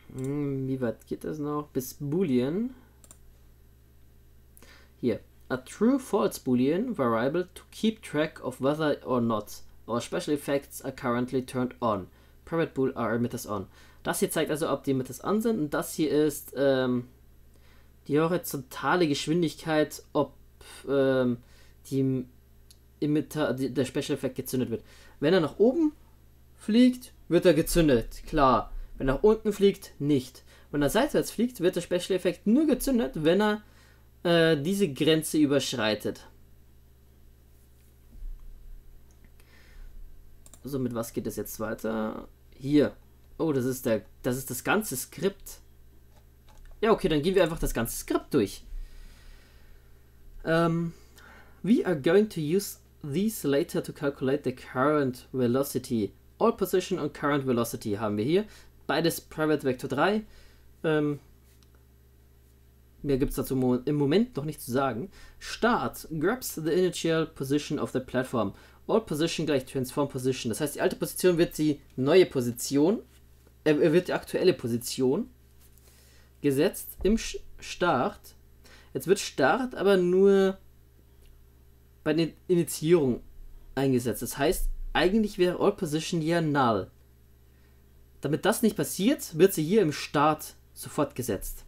Wie weit geht das noch? Bis Boolean. Hier. A true-false Boolean variable to keep track of whether or not our special effects are currently turned on. Private bool are emitters on. Das hier zeigt also, ob die Emitters an sind, und das hier ist die horizontale Geschwindigkeit, ob die Emitter, der Special Effekt gezündet wird. Wenn er nach oben fliegt, wird er gezündet, klar. Wenn er nach unten fliegt, nicht. Wenn er seitwärts fliegt, wird der Special Effekt nur gezündet, wenn er diese Grenze überschreitet. So, mit was geht es jetzt weiter? Hier. Oh, das ist das ganze Skript. Ja, okay, dann gehen wir einfach das ganze Skript durch. We are going to use these later to calculate the current velocity. All position und current velocity haben wir hier. Beides Private Vector 3. Mehr gibt es dazu im Moment noch nicht zu sagen. Start grabs the initial position of the platform. All position gleich transform position. Das heißt, die alte Position wird die neue Position, wird die aktuelle Position gesetzt im Start. Jetzt wird Start aber nur bei der Initiierung eingesetzt. Das heißt, eigentlich wäre All Position ja null. Damit das nicht passiert, wird sie hier im Start sofort gesetzt.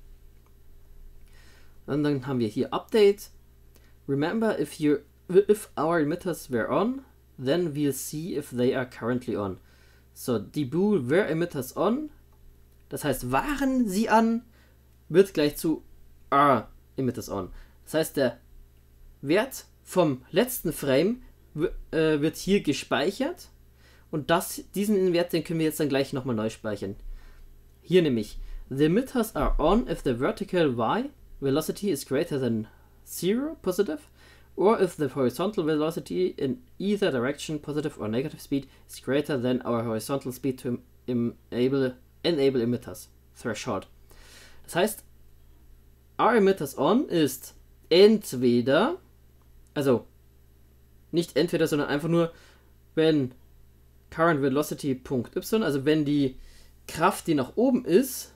Und dann haben wir hier Update. Remember, if our emitters were on, then we'll see if they are currently on. So, die bool were emitters on. Das heißt, waren sie an, wird gleich zu are emitters on. Das heißt, der Wert vom letzten Frame wird hier gespeichert, und diesen Wert, den können wir jetzt dann gleich nochmal neu speichern. Hier nämlich, the emitters are on if the vertical y velocity is greater than 0 positive, or if the horizontal velocity in either direction, positive or negative speed, is greater than our horizontal speed to enable emitters threshold. Das heißt, our emitters on ist entweder, also nicht entweder, sondern einfach nur, wenn current velocity .y, also wenn die Kraft, die nach oben ist,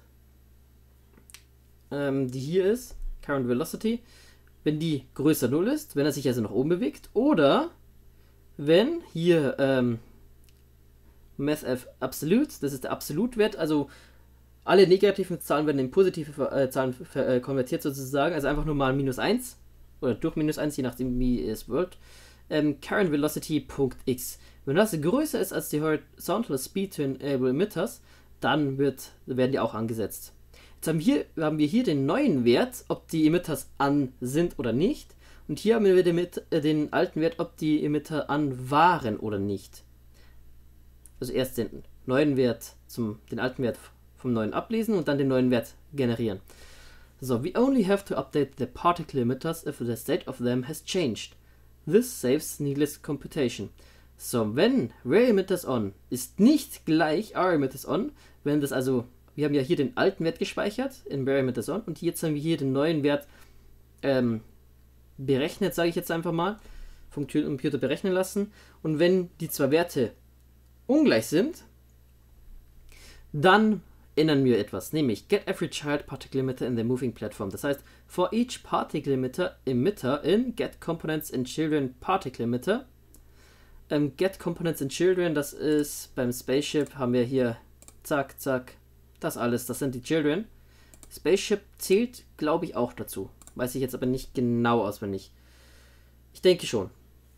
die hier ist, current velocity, wenn die größer 0 ist, wenn er sich also nach oben bewegt, oder wenn hier mathf absolute, das ist der Absolutwert, also alle negativen Zahlen werden in positive Zahlen konvertiert sozusagen, also einfach nur mal -1 oder durch -1, je nachdem wie es wird. Current velocity .x. Wenn das größer ist als die horizontal speed to enable emitters, dann werden die auch angesetzt. Jetzt haben wir hier den neuen Wert, ob die Emitters an sind oder nicht. Und hier haben wir den alten Wert, ob die Emitter an waren oder nicht. Also erst den neuen Wert den alten Wert vom neuen ablesen und dann den neuen Wert generieren. So, we only have to update the particle emitters if the state of them has changed. This saves needless computation. So, wenn were emitters on ist nicht gleich are emitters on, wenn das also, wir haben ja hier den alten Wert gespeichert in were emitters on, und jetzt haben wir hier den neuen Wert berechnet, sage ich jetzt einfach mal, vom Computer berechnen lassen, und wenn die zwei Werte ungleich sind, dann ändern wir etwas, nämlich get every child particle emitter in the moving platform. Das heißt, for each particle emitter in get components in children particle emitter. Get components in children, das ist beim Spaceship, haben wir hier zack, zack, das alles, das sind die Children. Spaceship zählt, glaube ich, auch dazu. Weiß ich jetzt aber nicht genau auswendig. Ich denke schon.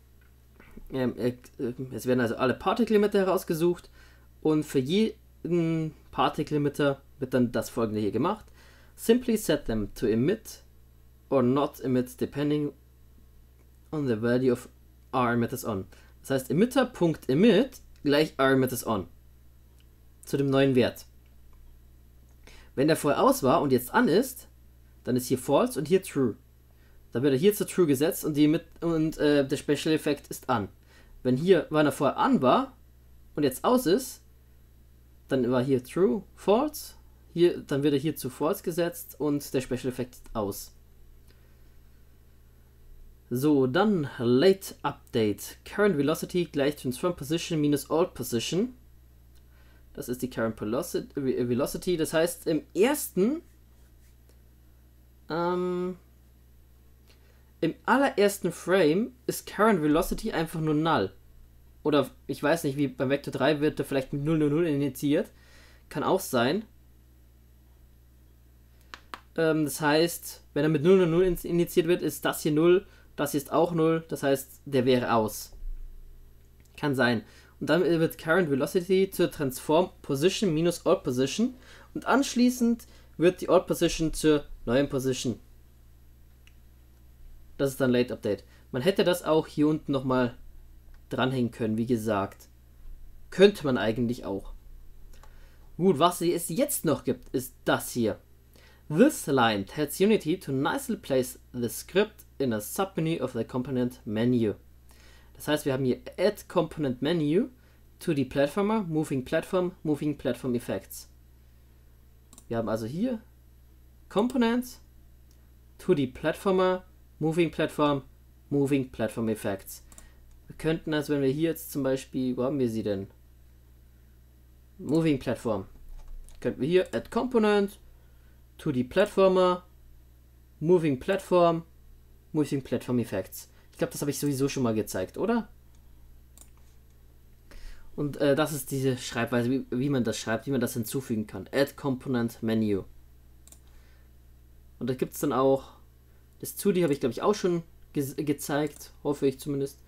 Es werden also alle Particle Emitter herausgesucht, und für jeden Particle Emitter wird dann das folgende hier gemacht. Simply set them to emit or not emit depending on the value of r emitters on. Das heißt, emitter.emit gleich r emitters on. Zu dem neuen Wert. Wenn der vorher aus war und jetzt an ist, dann ist hier false und hier true. Dann wird er hier zu true gesetzt und der Special Effekt ist an. Wenn er vorher an war und jetzt aus ist, dann war hier true, false, dann wird er hier zu false gesetzt und der Special Effekt ist aus. So, dann late update. Current velocity gleich transform position minus all position. Das ist die Current Velocity. Das heißt, im allerersten Frame ist Current Velocity einfach nur null. Oder ich weiß nicht, wie beim Vektor 3 wird er vielleicht mit 000 initiiert. Kann auch sein. Das heißt, wenn er mit 000 initiiert wird, ist das hier 0. Das hier ist auch 0. Das heißt, der wäre aus. Kann sein. Und dann wird Current Velocity zur Transform Position minus Old Position. Und anschließend wird die Old Position zur neuen Position. Das ist dann Late Update. Man hätte das auch hier unten nochmal dranhängen können, wie gesagt. Könnte man eigentlich auch. Gut, was es jetzt noch gibt, ist das hier. This line tells Unity to nicely place the script in a submenu of the component menu. Das heißt, wir haben hier Add Component Menu to the Platformer, Moving Platform Effects. Wir haben also hier Component to the Platformer, Moving Platform Effects. Wir könnten also, wenn wir hier jetzt zum Beispiel, wo haben wir sie denn? Moving Platform. Könnten wir hier Add Component to the Platformer, Moving Platform Effects. Ich glaube, das habe ich sowieso schon mal gezeigt, oder? Und das ist diese Schreibweise, wie man das schreibt, wie man das hinzufügen kann. Add Component Menu. Und da gibt es dann auch, das 2D habe ich glaube ich auch schon gezeigt, hoffe ich zumindest.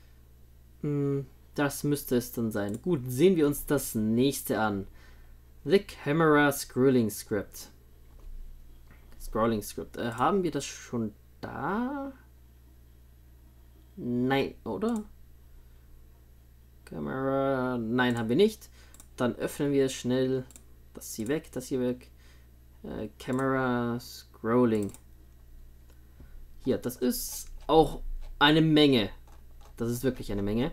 Das müsste es dann sein. Gut, sehen wir uns das nächste an. The Camera Scrolling Script. Haben wir das schon da? Nein, oder? Camera. Nein, haben wir nicht. Dann öffnen wir schnell das hier weg, Camera Scrolling. Hier, das ist auch eine Menge. Das ist wirklich eine Menge.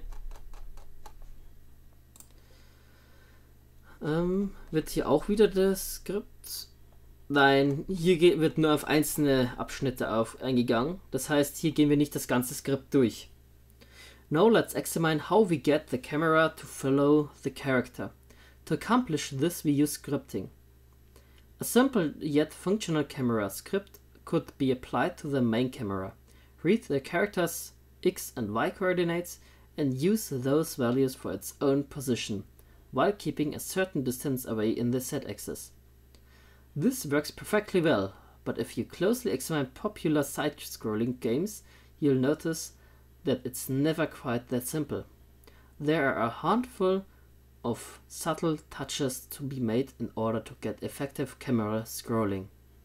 Wird hier auch wieder das Skript? Nein, hier wird nur auf einzelne Abschnitte eingegangen. Das heißt, hier gehen wir nicht das ganze Skript durch. Now let's examine how we get the camera to follow the character. To accomplish this, we use scripting. A simple yet functional camera script could be applied to the main camera. Read the character's x and y coordinates and use those values for its own position, while keeping a certain distance away in the z-axis. This works perfectly well, but if you closely examine popular side-scrolling games, you'll notice that it's never quite that simple. There are a handful of subtle touches to be made in order to get effective camera scrolling.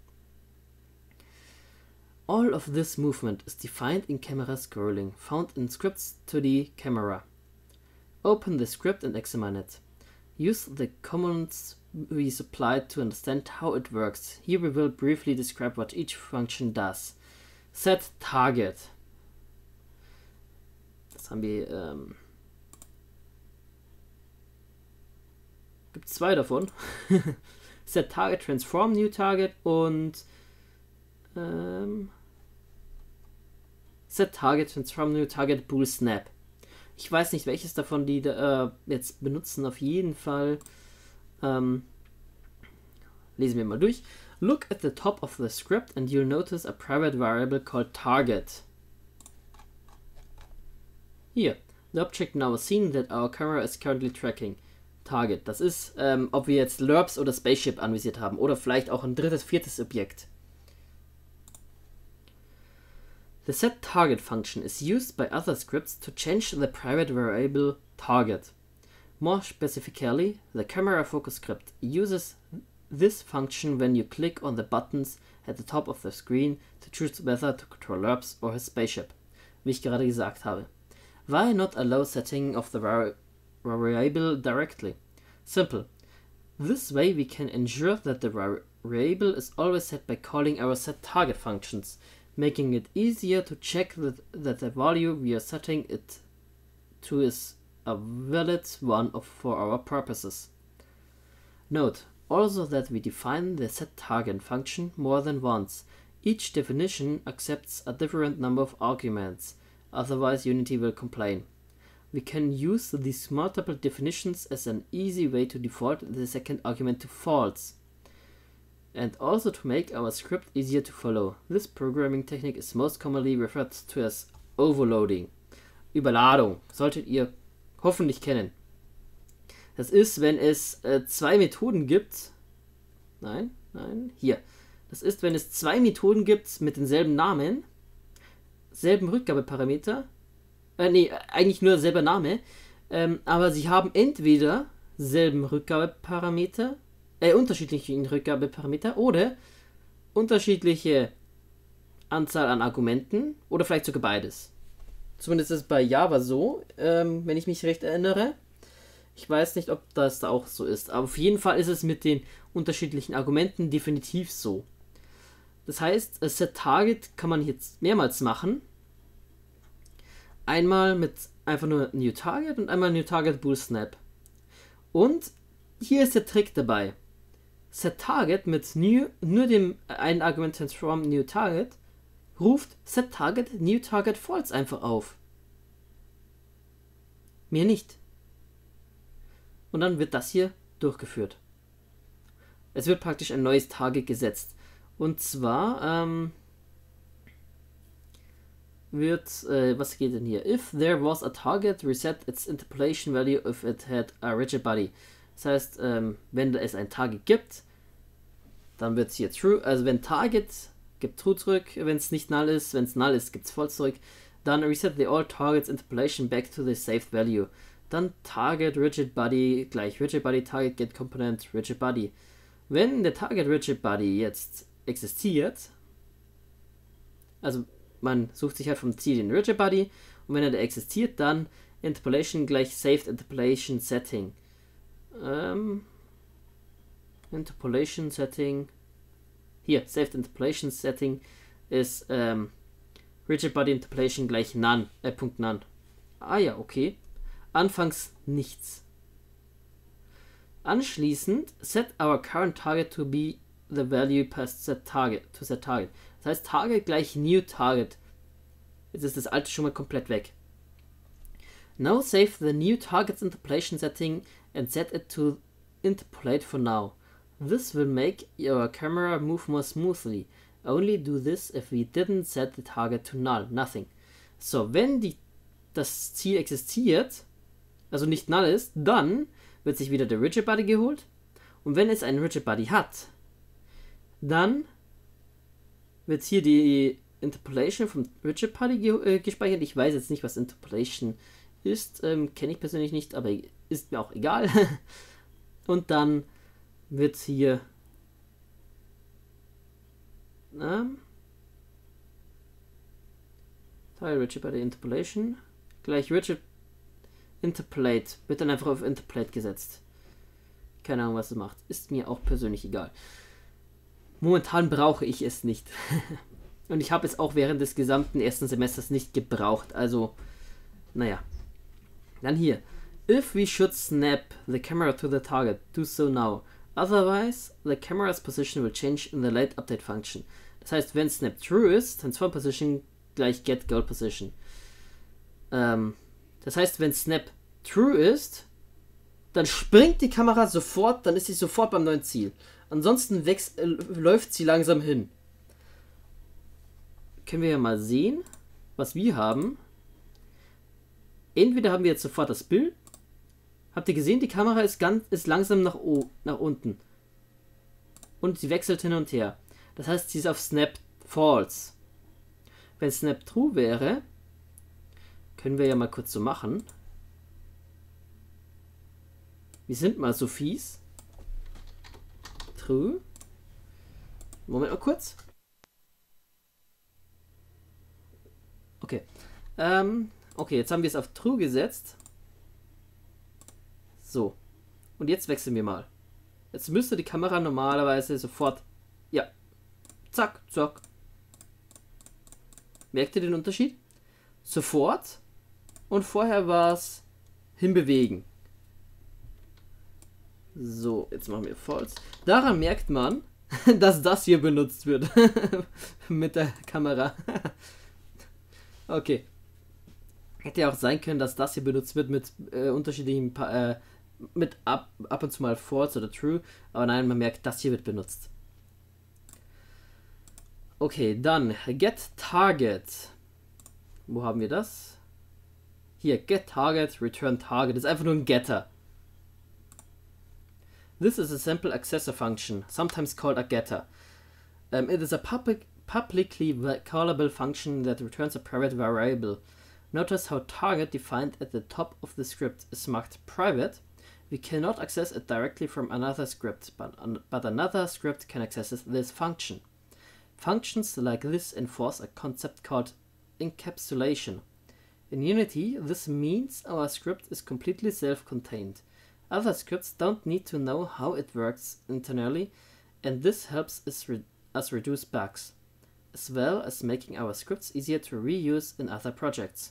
All of this movement is defined in camera scrolling, found in scripts to the camera. Open the script and examine it. Use the commands we supplied to understand how it works. Here we will briefly describe what each function does. Set Target. Das haben wir, gibt zwei davon. Set Target, Transform New Target und Set Target, Transform New Target, Bool Snap. Ich weiß nicht, welches davon die jetzt benutzen. Auf jeden Fall lesen wir mal durch. Look at the top of the script and you'll notice a private variable called target. Here, the object now seen that our camera is currently tracking. Target, das ist, ob wir jetzt LURPS oder Spaceship anvisiert haben oder vielleicht auch ein drittes, viertes Objekt. The setTarget function is used by other scripts to change the private variable target. More specifically, the camera focus script uses this function when you click on the buttons at the top of the screen to choose whether to control LURPS or his spaceship, wie ich gerade gesagt habe. Why not allow setting of the variable directly? Simple. This way we can ensure that the variable is always set by calling our setTarget functions, making it easier to check that the value we are setting it to is a valid one for our purposes. Note also that we define the setTarget function more than once. Each definition accepts a different number of arguments, otherwise Unity will complain. we can use these multiple definitions as an easy way to default the second argument to false. And also to make our script easier to follow. This programming technique is most commonly referred to as overloading. Überladung. Solltet ihr hoffentlich kennen. Das ist, wenn es zwei Methoden gibt. Nein, hier. Das ist, wenn es zwei Methoden gibt mit denselben Namen, selben Rückgabeparameter. Nee, eigentlich nur selber Name. Aber sie haben entweder selben Rückgabeparameter, unterschiedlichen Rückgabeparameter oder unterschiedliche Anzahl an Argumenten oder vielleicht sogar beides. Zumindest ist es bei Java so, wenn ich mich recht erinnere. Ich weiß nicht, ob das da auch so ist, aber auf jeden Fall ist es mit den unterschiedlichen Argumenten definitiv so. Das heißt, setTarget kann man jetzt mehrmals machen. Einmal mit einfach nur newTarget und einmal newTarget boolSnap. Und hier ist der Trick dabei. setTarget mit nur dem einen Argument transform newTarget ruft setTarget newTarget false einfach auf. Mehr nicht. Und dann wird das hier durchgeführt. Es wird praktisch ein neues Target gesetzt. Und zwar was geht denn hier? If there was a target, reset its interpolation value if it had a rigid body. Das heißt, wenn es ein Target gibt, dann wird es hier true. Also wenn Target, gibt true zurück. Wenn es nicht null ist, wenn es null ist, gibt es false zurück. Dann reset the all targets interpolation back to the saved value. Dann Target rigid body gleich rigid body target get component rigid body. Wenn der Target rigid body jetzt existiert, also man sucht sich halt vom Ziel den rigid body und wenn er da existiert, dann interpolation gleich saved interpolation setting. Interpolation setting. Hier, saved interpolation setting ist rigid body interpolation gleich none, Punkt none. Ah ja, okay. Anfangs nichts. Anschließend set our current target to be the value past set target to set target. Das heißt Target gleich new target. Jetzt ist das alte schon mal komplett weg. Now save the new target's interpolation setting and set it to interpolate for now. This will make your camera move more smoothly. Only do this if we didn't set the target to null, nothing. So, wenn das Ziel existiert, also nicht null ist, dann wird sich wieder der rigid body geholt. Und wenn es einen rigid body hat, dann wird hier die Interpolation vom rigid body gespeichert. Ich weiß jetzt nicht, was Interpolation ist, kenne ich persönlich nicht, aber ist mir auch egal. Und dann wird hier rigid body interpolation gleich rigid interpolate wird dann einfach auf interpolate gesetzt. Keine Ahnung, was es macht. Ist mir auch persönlich egal. Momentan brauche ich es nicht. Und ich habe es auch während des gesamten ersten Semesters nicht gebraucht. Also, naja. Dann hier. If we should snap the camera to the target, do so now. Otherwise, the camera's position will change in the late update function. Das heißt, wenn snap true ist, transform position gleich get goal position. Das heißt, wenn snap true ist, dann springt die Kamera sofort, dann ist sie sofort beim neuen Ziel. Ansonsten läuft sie langsam hin. Können wir ja mal sehen, was wir haben. Entweder haben wir jetzt sofort das Bild. Habt ihr gesehen, die Kamera ist langsam nach unten. Und sie wechselt hin und her. Das heißt, sie ist auf Snap False. Wenn Snap True wäre, können wir ja mal kurz so machen. Wir sind mal so fies. True. Moment mal kurz. Okay. Okay, jetzt haben wir es auf True gesetzt. So. Und jetzt wechseln wir mal. Jetzt müsste die Kamera normalerweise sofort... Ja. Zack, zack. Merkt ihr den Unterschied? Sofort. Und vorher war es hinbewegen. So, jetzt machen wir False. Daran merkt man, dass das hier benutzt wird. Mit der Kamera. Okay. Hätte ja auch sein können, dass das hier benutzt wird mit unterschiedlichen, mit ab und zu mal false oder true, aber nein, man merkt, das hier wird benutzt. Okay, dann get target. Wo haben wir das? Hier, get target, return target. Das ist einfach nur ein getter. This is a simple accessor function, sometimes called a getter. It is a publicly callable function that returns a private variable. Notice how target defined at the top of the script is marked private. We cannot access it directly from another script, but another script can access this function. Functions like this enforce a concept called encapsulation. In Unity, this means our script is completely self-contained. Other scripts don't need to know how it works internally, and this helps us reduce bugs, as well as making our scripts easier to reuse in other projects.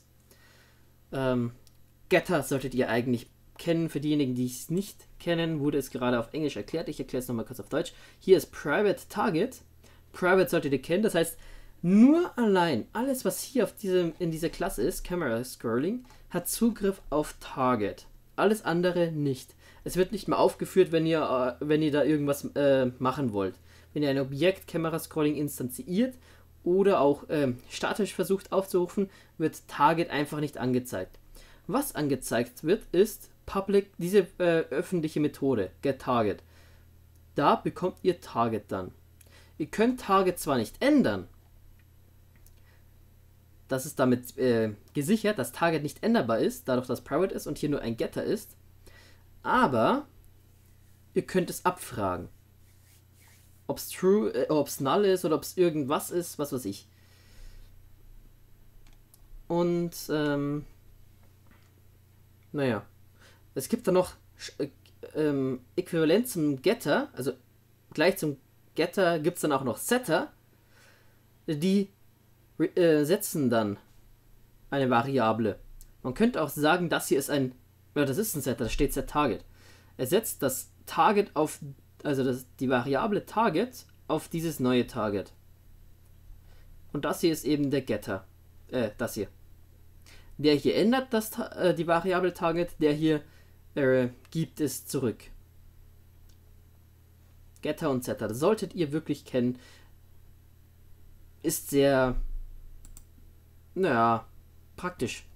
Getter solltet ihr eigentlich kennen. Für diejenigen, die es nicht kennen, wurde es gerade auf Englisch erklärt. Ich erkläre es nochmal kurz auf Deutsch. Hier ist Private Target. Private solltet ihr kennen, das heißt, nur allein alles, was hier in dieser Klasse ist, Camera Scrolling, hat Zugriff auf Target. Alles andere nicht. Es wird nicht mehr aufgeführt, wenn ihr da irgendwas machen wollt. Wenn ihr ein Objekt Camera Scrolling instanziert oder auch statisch versucht aufzurufen, wird Target einfach nicht angezeigt. Was angezeigt wird, ist diese öffentliche Methode, getTarget. Da bekommt ihr Target dann. Ihr könnt Target zwar nicht ändern, das ist damit gesichert, dass Target nicht änderbar ist, dadurch, dass Private ist und hier nur ein Getter ist, aber ihr könnt es abfragen. Ob es true, ob es null ist oder ob es irgendwas ist, was weiß ich. Und, naja. Es gibt da noch äquivalent zum Getter, also gleich zum Getter gibt es dann auch noch Setter, die setzen dann eine Variable. Man könnte auch sagen, das hier ist das ist ein Setter, da steht setTarget. Er setzt das Target auf, die Variable Target auf dieses neue Target. Und das hier ist eben der Getter. Das hier. Der hier ändert die Variable Target, der hier gibt es zurück. Getter und Setter, das solltet ihr wirklich kennen. Ist sehr, naja, praktisch.